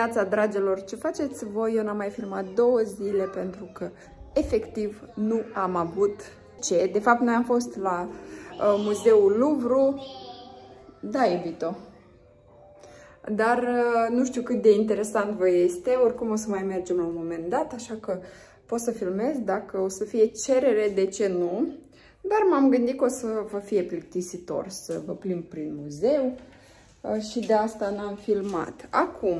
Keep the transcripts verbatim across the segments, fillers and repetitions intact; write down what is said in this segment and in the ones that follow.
dimineața, dragilor! Ce faceți voi? Eu n-am mai filmat două zile pentru că efectiv nu am avut ce. De fapt, noi am fost la uh, Muzeul Louvre. Da, iubito. Dar uh, nu știu cât de interesant vă este. Oricum o să mai mergem la un moment dat, așa că pot să filmez. Dacă o să fie cerere, de ce nu? Dar m-am gândit că o să vă fie plictisitor să vă plimb prin muzeu. Și de asta n-am filmat. Acum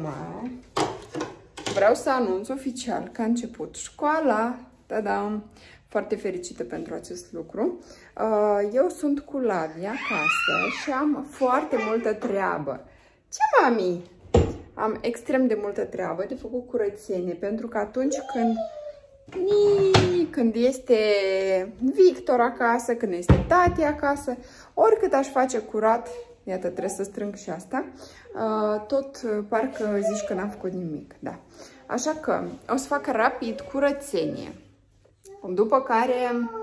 vreau să anunț oficial că a început școala. Ta-da! Foarte fericită pentru acest lucru. Eu sunt cu Lavi acasă și am foarte multă treabă. Ce, mami? Am extrem de multă treabă de făcut curățenie, pentru că atunci când când este Victor acasă, când este tati acasă, oricât aș face curat, iată, trebuie să strâng și asta, tot parcă zici că n-am făcut nimic, da. Așa că o să fac rapid curățenie, după care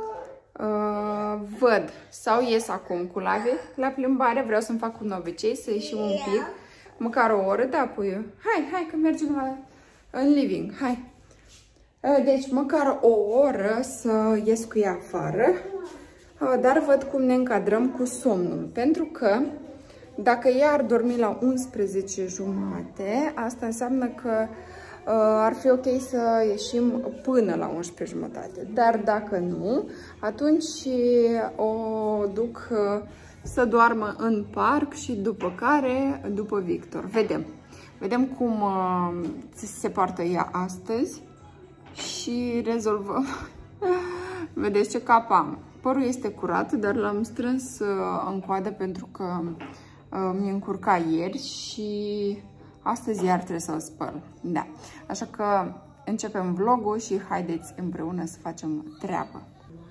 uh, văd sau ies acum cu Lavi la plimbare, vreau să-mi fac un obicei, să ieșim un pic, măcar o oră, da, puiu? Hai, hai că mergem la, în living, hai. Deci măcar o oră să ies cu ea afară, dar văd cum ne încadrăm cu somnul, pentru că dacă ea ar dormi la unsprezece jumate, asta înseamnă că uh, ar fi ok să ieșim până la unsprezece jumătate. Dar dacă nu, atunci o duc uh, să doarmă în parc și după care, după Victor. Vedem. Vedem cum uh, se poartă ea astăzi și rezolvăm. Vedeți ce cap am. Părul este curat, dar l-am strâns uh, în coadă pentru că uh, mi-a încurcat ieri și astăzi iar trebuie să-l spăl. Da. Așa că începem vlogul și haideți împreună să facem treabă.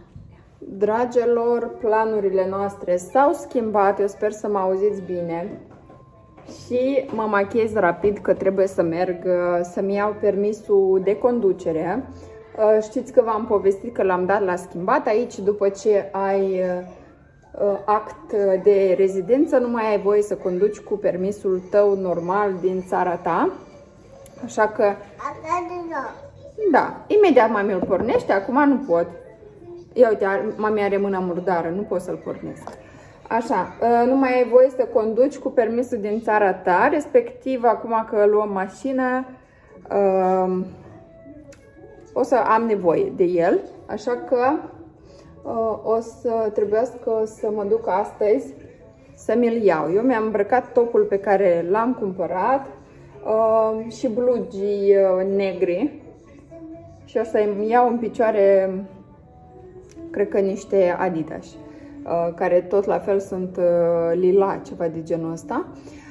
Dragilor, planurile noastre s-au schimbat, eu sper să mă auziți bine. Și mă machez rapid că trebuie să merg să-mi iau permisul de conducere. Știți că v-am povestit că l-am dat la schimbat. Aici, după ce ai act de rezidență, nu mai ai voie să conduci cu permisul tău normal din țara ta. Așa că... Da, imediat mami îl pornește, acum nu pot. Ia uite, mami are mâna murdară, nu pot să-l pornesc. Așa, nu mai ai voie să conduci cu permisul din țara ta, respectiv acum că luăm mașina, o să am nevoie de el, așa că o să trebuiască să mă duc astăzi să mi-l iau. Eu mi-am îmbrăcat topul pe care l-am cumpărat și blugii negri și o să-mi iau în picioare, cred că niște Adidas, care tot la fel sunt lila, ceva de genul ăsta.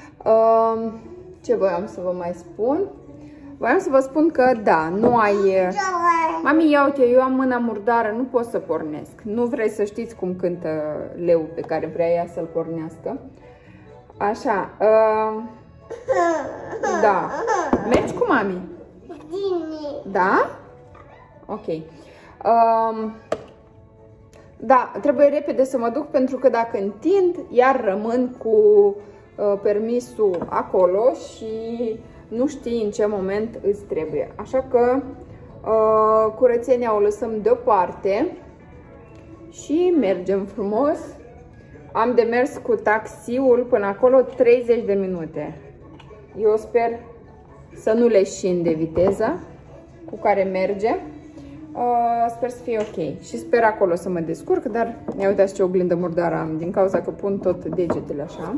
Ce voiam să vă mai spun? Voiam să vă spun că, da, nu ai... Mami, ia uite, eu am mâna murdară, nu pot să pornesc. Nu vrei să știți cum cântă leu pe care vrea ea să-l pornească. Așa. Uh... Da. Mergi cu mami? Da? Ok. Uh... Da, trebuie repede să mă duc pentru că dacă întind, iar rămân cu uh, permisul acolo și nu știi în ce moment îți trebuie. Așa că uh, curățenia o lăsăm deoparte și mergem frumos. Am de mers cu taxiul până acolo treizeci de minute. Eu sper să nu leșin de viteza cu care merge. Uh, sper să fie ok și sper acolo să mă descurc, dar ia uitați ce oglindă murdară am, din cauza că pun tot degetele așa.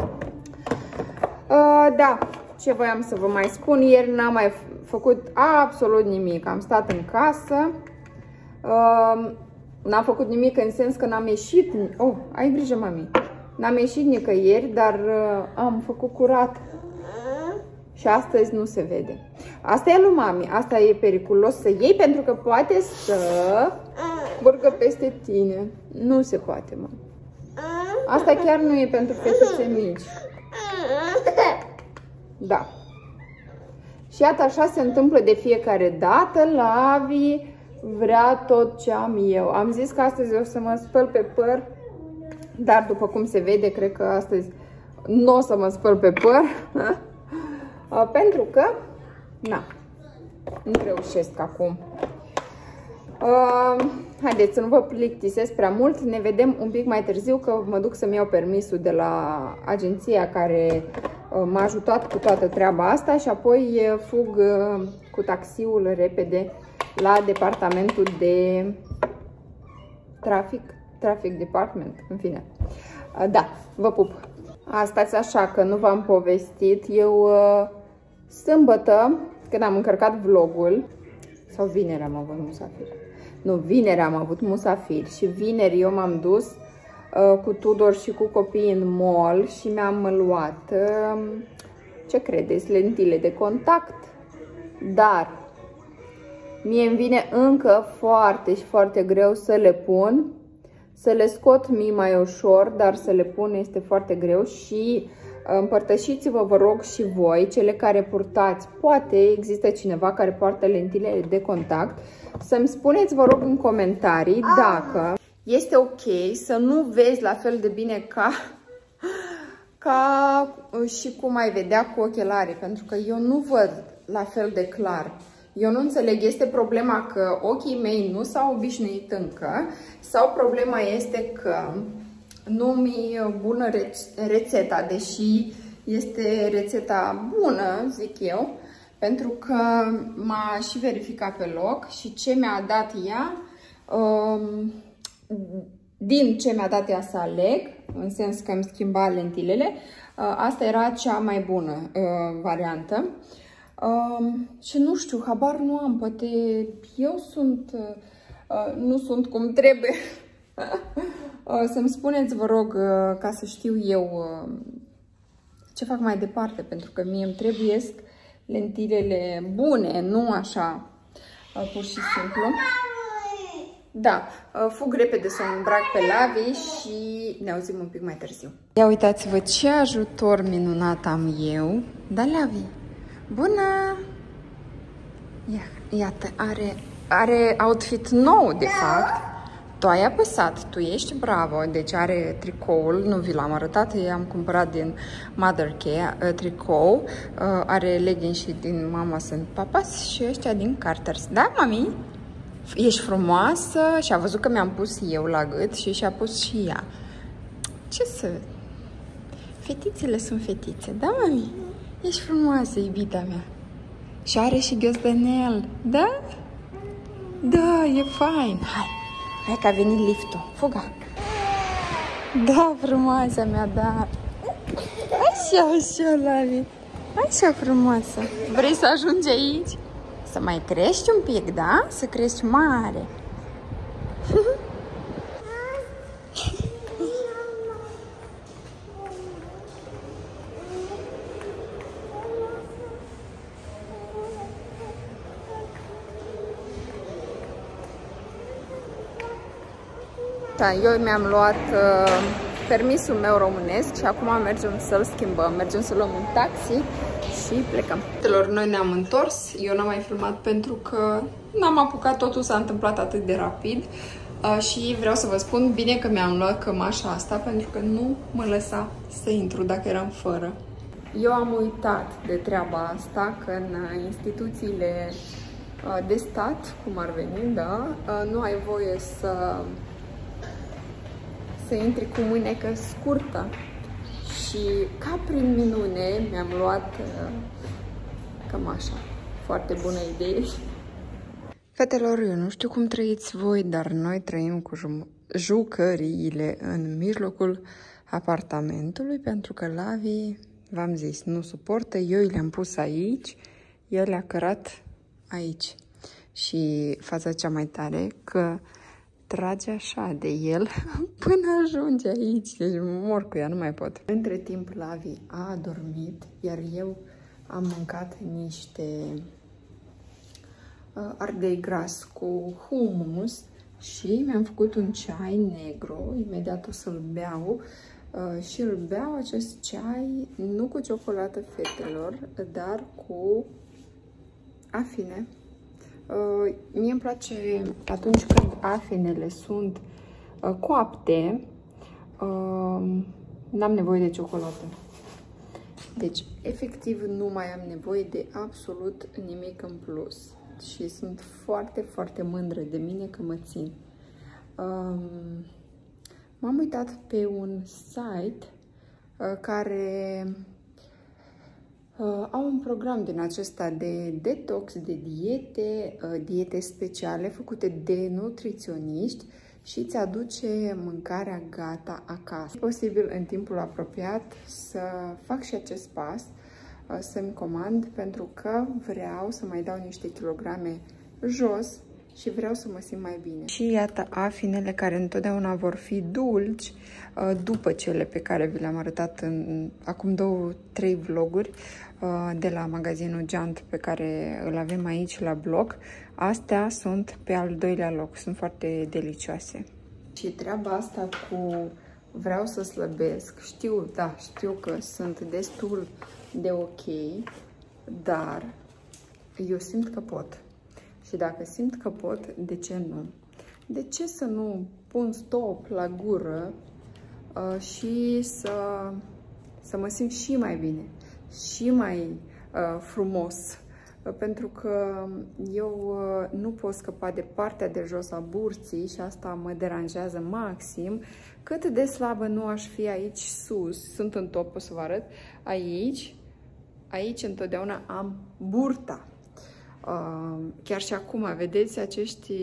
Uh, da, ce voiam să vă mai spun, ieri n-am mai făcut absolut nimic, am stat în casă, uh, n-am făcut nimic în sens că n-am ieșit, oh, ai grijă mami, n-am ieșit nicăieri, dar uh, am făcut curat. Și astăzi nu se vede. Asta e lui mami. Asta e periculos să iei pentru că poate să curgă peste tine. Nu se poate, mă. Asta chiar nu e pentru fetițe mici. Da. Și iată, așa se întâmplă de fiecare dată. Lavi vrea tot ce am eu. Am zis că astăzi o să mă spăl pe păr, dar după cum se vede, cred că astăzi nu o să mă spăl pe păr. Pentru că na, nu reușesc acum. Uh, haideți să nu vă plictisesc prea mult, ne vedem un pic mai târziu că mă duc să-mi iau permisul de la agenția care uh, m-a ajutat cu toată treaba asta și apoi uh, fug uh, cu taxiul repede la departamentul de trafic, traffic department, în fine. Uh, da, vă pup! Stați așa că nu v-am povestit, eu uh, sâmbătă, când am încărcat vlogul, sau vineri am avut musafir. Nu, vineri am avut musafir și vineri eu m-am dus uh, cu Tudor și cu copiii în mall și mi-am luat, uh, ce credeți, lentile de contact. Dar mie îmi vine încă foarte și foarte greu să le pun. Să le scot mie mai ușor, dar să le pun este foarte greu și împărtășiți-vă, vă rog, și voi, cele care purtați, poate există cineva care poartă lentile de contact, să-mi spuneți, vă rog, în comentarii dacă este ok să nu vezi la fel de bine ca, ca și cum ai vedea cu ochelarii, pentru că eu nu văd la fel de clar. Eu nu înțeleg, este problema că ochii mei nu s-au obișnuit încă sau problema este că nu mi-e bună rețeta, deși este rețeta bună, zic eu, pentru că m-a și verificat pe loc și ce mi-a dat ea, din ce mi-a dat ea să aleg, în sens că îmi schimba lentilele, asta era cea mai bună variantă. Um, și nu știu, habar nu am, poate eu sunt, uh, nu sunt cum trebuie. uh, Să-mi spuneți, vă rog, uh, ca să știu eu uh, ce fac mai departe, pentru că mie îmi trebuiesc lentilele bune, nu așa, uh, pur și simplu. Da, uh, fug repede să o îmbrac pe Lavi și ne auzim un pic mai târziu. Ia uitați-vă ce ajutor minunat am eu, da, Lavi? Bună! Ia, iată, are, are outfit nou, de fapt. Tu ai apăsat, tu ești bravo. Deci are tricoul, nu vi l-am arătat, i-am cumpărat din Mother Care, tricou. Are leggings și din Mamas and Papas și ăștia din Carter's. Da, mami? Ești frumoasă și a văzut că mi-am pus eu la gât și și-a pus și ea. Ce să... Fetițele sunt fetițe, da, mami? Ești frumoasă, iubita mea. Și are și ghiozdanel, da? Da, e fain. Hai, hai că a venit liftul. Fuga. Da, frumoasa mea, da. Așa, așa, Lavi. Așa frumoasă. Vrei să ajungi aici? Să mai crești un pic, da? Să crești mare. Da, eu mi-am luat uh, permisul meu românesc și acum mergem să-l schimbăm. Mergem să luăm un taxi și plecăm. Noi ne-am întors. Eu n-am mai filmat pentru că n-am apucat, totul s-a întâmplat atât de rapid. Uh, și vreau să vă spun bine că mi-am luat cămașa asta pentru că nu mă lăsa să intru dacă eram fără. Eu am uitat de treaba asta, că în instituțiile uh, de stat, cum ar veni, da, uh, nu ai voie să... să intri cu mânecă scurtă și ca prin minune mi-am luat uh, cămașa. Foarte bună idee. Fetelor, eu nu știu cum trăiți voi, dar noi trăim cu jucăriile în mijlocul apartamentului, pentru că Lavi, v-am zis, nu suportă. Eu le-am pus aici, el le-a cărat aici. Și faza cea mai tare, că trage așa de el până ajunge aici. Deci mor cu ea, nu mai pot. Între timp Lavi a adormit, iar eu am mâncat niște uh, ardei gras cu hummus și mi-am făcut un ceai negru. Imediat o să-l beau uh, și îl beau acest ceai nu cu ciocolată, fetelor, dar cu afine. Uh, mie îmi place atunci când afinele sunt uh, coapte, uh, n-am nevoie de ciocolată. Deci, efectiv, nu mai am nevoie de absolut nimic în plus. Și sunt foarte, foarte mândră de mine că mă țin. Um, M-am uitat pe un site uh, care uh, au un program din acesta de detox, de diete, uh, diete speciale făcute de nutriționiști și îți aduce mâncarea gata acasă. E posibil în timpul apropiat să fac și acest pas, uh, să-mi comand, pentru că vreau să mai dau niște kilograme jos și vreau să mă simt mai bine. Și iată afinele care întotdeauna vor fi dulci după cele pe care vi le-am arătat în acum două, trei vloguri de la magazinul Giant pe care îl avem aici la blog. Astea sunt pe al doilea loc, sunt foarte delicioase. Și treaba asta cu vreau să slăbesc, știu, da, știu că sunt destul de ok, dar eu simt că pot. Și dacă simt că pot, de ce nu? De ce să nu pun stop la gură uh, și să, să mă simt și mai bine, și mai uh, frumos? Uh, pentru că eu uh, nu pot scăpa de partea de jos a burții și asta mă deranjează maxim. Cât de slabă nu aș fi aici sus, sunt în top, o să vă arăt, aici, aici întotdeauna am burta. Uh, chiar și acum, vedeți acești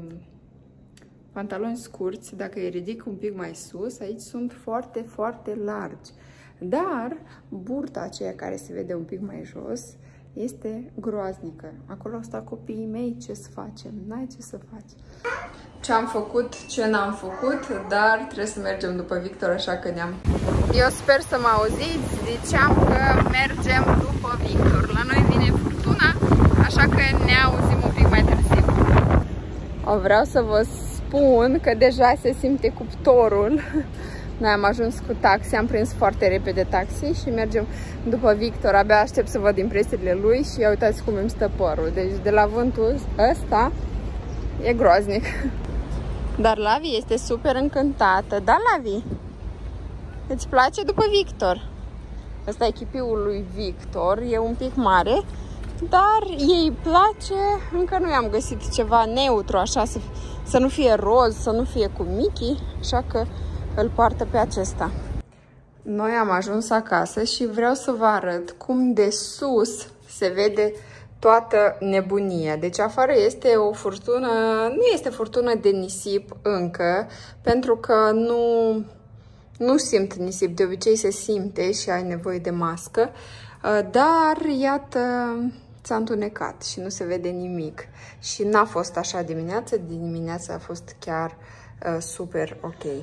pantaloni scurți, dacă îi ridic un pic mai sus, aici sunt foarte, foarte largi. Dar burta aceea care se vede un pic mai jos este groaznică. Acolo au stat copiii mei, ce să facem? N-ai ce să faci. Ce am făcut, ce n-am făcut, dar trebuie să mergem după Victor, așa că ne-am... Eu sper să mă auziți, ziceam că mergem după Victor. La noi vine furtuna, așa că ne auzim un pic mai târziu. O, vreau să vă spun că deja se simte cuptorul. Noi am ajuns cu taxi, am prins foarte repede taxi și mergem după Victor. Abia aștept să văd impresiile lui și ia uitați cum îmi stă părul. Deci de la vântul ăsta e groaznic. Dar Lavi este super încântată. Da, Lavi? Îți place după Victor? Ăsta e chipiul lui Victor, e un pic mare, dar ei place. Încă nu i-am găsit ceva neutru, așa, să, să nu fie roz, să nu fie cu Mickey, așa că îl poartă pe acesta. Noi am ajuns acasă și vreau să vă arăt cum de sus se vede toată nebunia. Deci afară este o furtună, nu este furtună de nisip încă, pentru că nu, nu simt nisip. De obicei se simte și ai nevoie de mască, dar iată, s-a întunecat și nu se vede nimic. Și n-a fost așa dimineața, dimineața a fost chiar uh, super ok.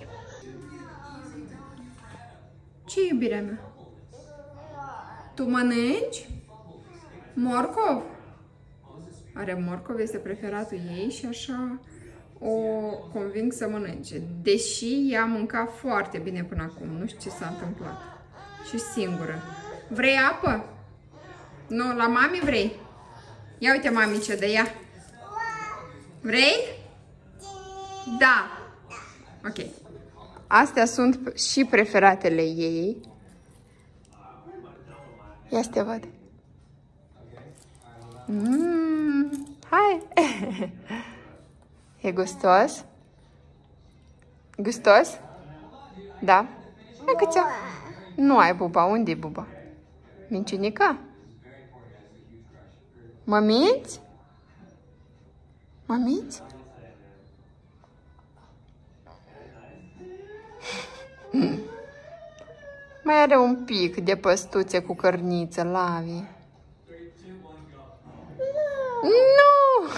Ce, iubirea mea? Tu mănânci? Morcov? Are morcov, este preferatul ei și așa o conving să mănânce. Deși ea mânca foarte bine până acum, nu știu ce s-a întâmplat. Și singură. Vrei apă? Nu, la mami vrei? Ia uite mami ce dă ea. Vrei? Da. Ok. Astea sunt și preferatele ei. Ia să te văd. Mm, hai! E gustos? Gustos? Da? Hai că ți-a... Nu ai buba. Unde e buba? Minciunica? Mă minți? Mă minți? Mai are un pic de păstuțe cu cărniță, Lavi. Nu!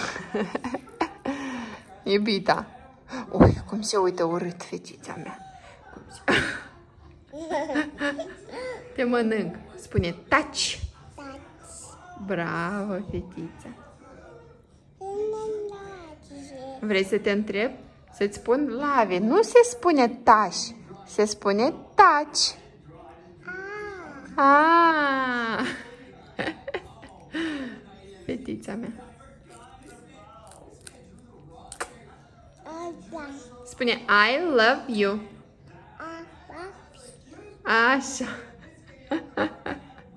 Iubita. Ui, cum se uită urât fetița mea. Cum se... Te mănânc. Spune taci. Bravo, fetița. Vrei să te întreb? Să-ți spun, Lavi, nu se spune taci, se spune taci. Ah. Fetița mea. Spune, I love you. Așa.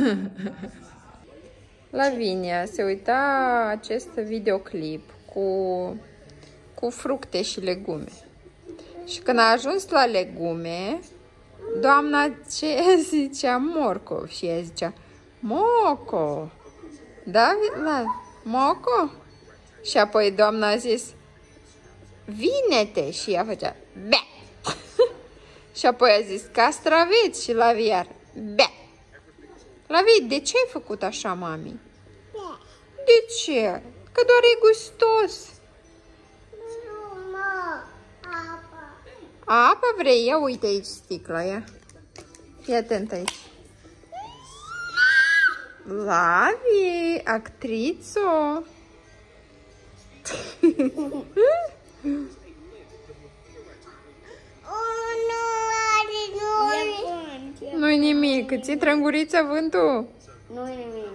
Lavinia se uita acest videoclip cu, cu fructe și legume. Și când a ajuns la legume, doamna ce zicea morcov și ea zicea moco. Da? La, moco? Și apoi doamna a zis vine-te și ea făcea bea. Și apoi a zis castraveți și Laviar bea. Lavi, de ce ai făcut așa, mami? Bea. De ce? Că doar e gustos. Nu, mă, apă. Apă vrei? Ia uite aici sticla, ia. Fii atent aici. Lavi, actrițo. Nu-i nimic. Îți intră în guriță vântul? Nu-i nimic.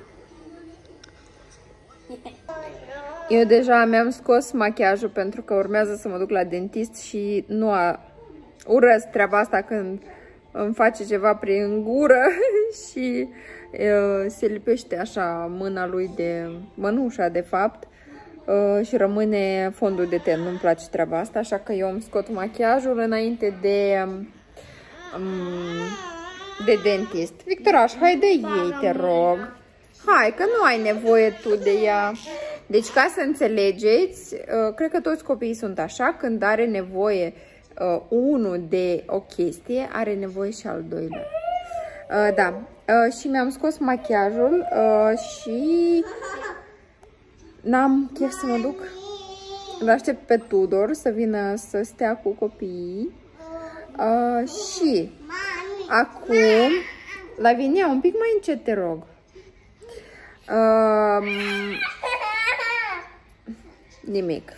Eu deja mi-am scos machiajul pentru că urmează să mă duc la dentist și nu a... urăsc treaba asta când îmi face ceva prin gură și uh, se lipește așa mâna lui de mănușa, de fapt, uh, și rămâne fondul de ten. Nu-mi place treaba asta, așa că eu îmi scot machiajul înainte de... Um, de dentist. Victoraș, hai de ei, te rog. Hai, că nu ai nevoie tu de ea. Deci, ca să înțelegeți, uh, cred că toți copiii sunt așa, când are nevoie uh, unul de o chestie, are nevoie și al doilea. Uh, da, uh, și mi-am scos machiajul uh, și n-am chef să mă duc. Îl aștept pe Tudor să vină să stea cu copiii. Uh, și acum, Lavinia, un pic mai încet, te rog. Uh, nimic.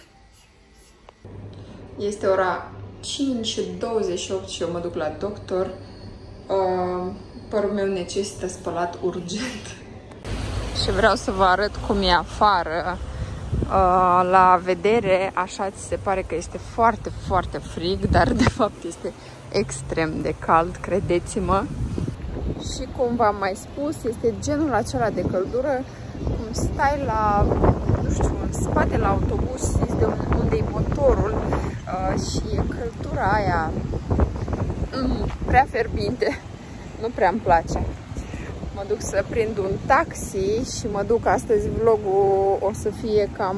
Este ora cinci și douăzeci și opt și eu mă duc la doctor. Uh, părul meu necesită spălat urgent. Și vreau să vă arăt cum e afară. Uh, la vedere, așa ți se pare că este foarte, foarte frig, dar de fapt este extrem de cald, credeți-mă. Și cum v-am mai spus, este genul acela de căldură cum stai la, nu știu, în spate la autobuz și de unde e motorul uh, și e căldura aia mm, prea fierbinte. Nu prea îmi place. Mă duc să prind un taxi și mă duc astăzi, vlogul o să fie cam,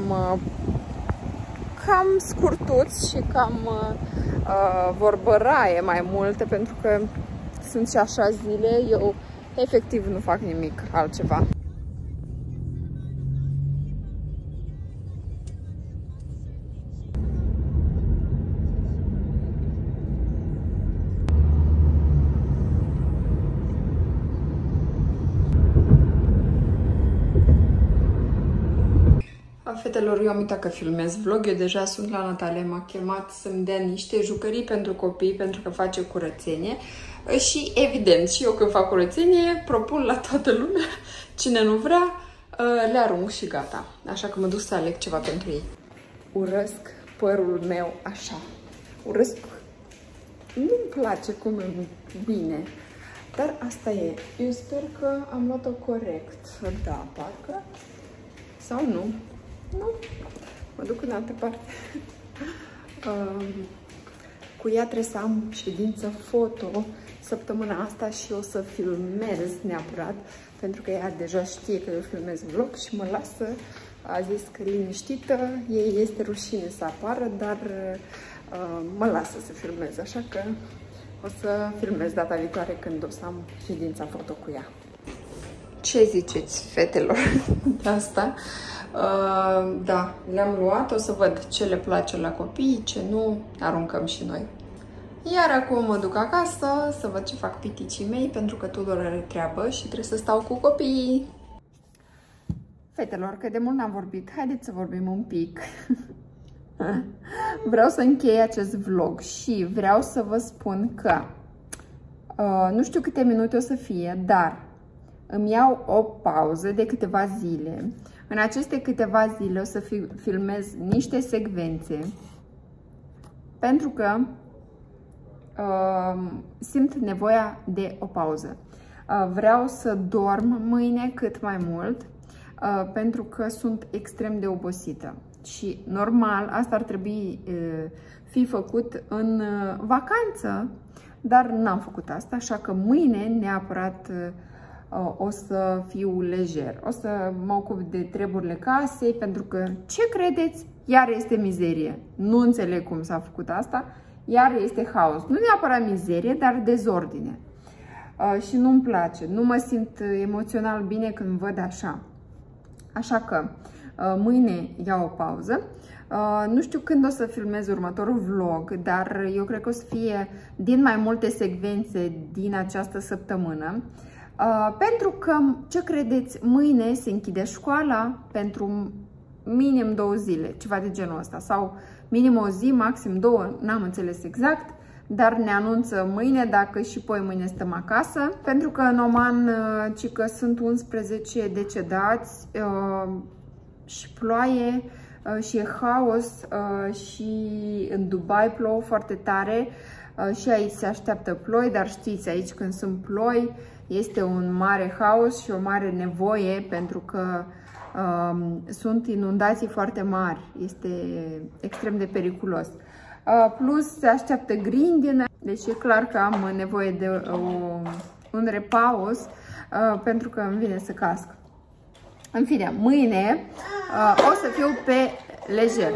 cam scurtuț și cam uh, vorbăraie mai multe, pentru că sunt și așa zile, eu efectiv nu fac nimic altceva. Fetelor, eu am uitat că filmez vlog, eu deja sunt la Natalia, m-a chemat să-mi dea niște jucării pentru copii, pentru că face curățenie și evident, și eu când fac curățenie, propun la toată lumea, cine nu vrea, le arunc și gata. Așa că mă duc să aleg ceva pentru ei. Urăsc părul meu așa, urăsc, nu-mi place cum e bine, dar asta e. Eu sper că am luat-o corect, da, parcă, sau nu. Nu, mă duc în altă parte. um, cu ea trebuie să am ședință foto săptămâna asta și o să filmez neapărat, pentru că ea deja știe că eu filmez vlog și mă lasă, a zis că liniștită, ei este rușine să apară, dar uh, mă lasă să filmez, așa că o să filmez data viitoare când o să am ședința foto cu ea. Ce ziceți, fetelor, de asta? Uh, da, le-am luat, o să văd ce le place la copii, ce nu, aruncăm și noi. Iar acum mă duc acasă să văd ce fac piticii mei, pentru că Tudor are treabă și trebuie să stau cu copiii. Fetelor, că de mult n-am vorbit, haideți să vorbim un pic. Vreau să închei acest vlog și vreau să vă spun că uh, nu știu câte minute o să fie, dar îmi iau o pauză de câteva zile. În aceste câteva zile o să fi, filmez niște secvențe, pentru că uh, simt nevoia de o pauză. Vreau să dorm mâine cât mai mult, pentru că sunt extrem de obosită. Și normal, asta ar trebui fi făcut în vacanță, dar n-am făcut asta, așa că mâine neapărat o să fiu lejer. O să mă ocup de treburile casei, pentru că, ce credeți? Iar este mizerie. Nu înțeleg cum s-a făcut asta. Iar este haos. Nu neapărat mizerie, dar dezordine. Uh, și nu-mi place. Nu mă simt emoțional bine când văd așa. Așa că uh, mâine iau o pauză. Uh, nu știu când o să filmez următorul vlog, dar eu cred că o să fie din mai multe secvențe din această săptămână. Uh, pentru că, ce credeți, mâine se închide școala pentru minim două zile, ceva de genul ăsta, sau minim o zi, maxim două, n-am înțeles exact, dar ne anunță mâine dacă și poi mâine stăm acasă, pentru că în Oman ci că sunt unsprezece decedați uh, și ploaie uh, și e haos uh, și în Dubai plouă foarte tare uh, și aici se așteaptă ploi, dar știți, aici când sunt ploi este un mare haos și o mare nevoie, pentru că Um, sunt inundații foarte mari, este extrem de periculos. Uh, plus se așteaptă grindină, deci e clar că am nevoie de o, un repaus uh, pentru că îmi vine să casc. În fine, mâine uh, o să fiu pe lejer.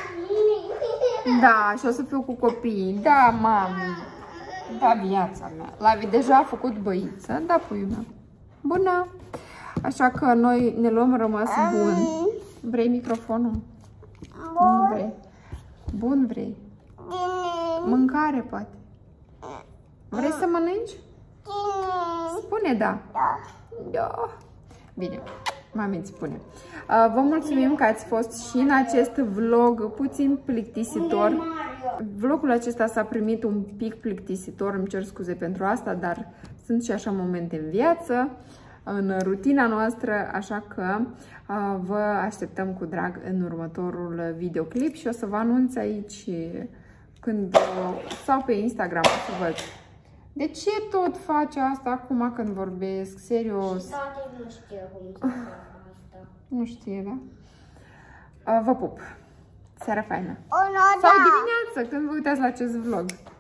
Da, și o să fiu cu copiii. Da, mami. Da, viața mea. L-a deja făcut băiță. Da, puiul meu. Bună! Așa că noi ne luăm rămas bun. Vrei microfonul? Bun. Nu vrei. Bun vrei. Mâncare, poate. Vrei să mănânci? Spune da. Da. Bine. Mami îți spune. Vă mulțumim că ați fost și în acest vlog puțin plictisitor. Vlogul acesta s-a primit un pic plictisitor. Îmi cer scuze pentru asta, dar sunt și așa momente în viață, în rutina noastră, așa că uh, vă așteptăm cu drag în următorul videoclip și o să vă anunț aici când, uh, sau pe Instagram, o să văd. De ce tot face asta acum când vorbesc? Serios. Nu știe cum să asta. Nu știe, da? Uh, vă pup. Seara faină. O, no, sau dimineață când vă uitați la acest vlog.